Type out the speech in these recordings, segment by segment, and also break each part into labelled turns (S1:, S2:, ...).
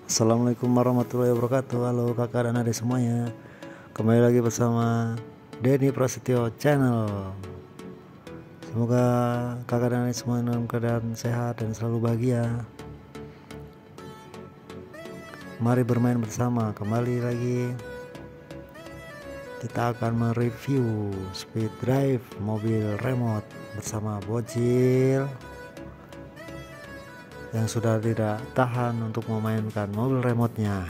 S1: Assalamualaikum warahmatullahi wabarakatuh. Halo kakak dan adik semuanya, kembali lagi bersama Denny Prasetyo Channel. Semoga kakak dan adik semua dalam keadaan sehat dan selalu bahagia. Mari bermain bersama. Kembali lagi kita akan mereview speed drive mobil remote bersama Bocil yang sudah tidak tahan untuk memainkan mobil remote-nya.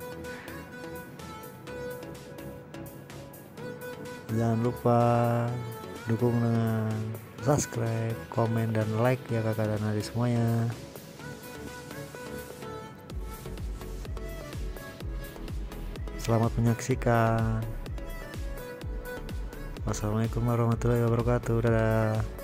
S1: Jangan lupa dukung dengan subscribe, komen, dan like ya kakak dan adik semuanya. Selamat menyaksikan. Wassalamualaikum warahmatullahi wabarakatuh. Dadah.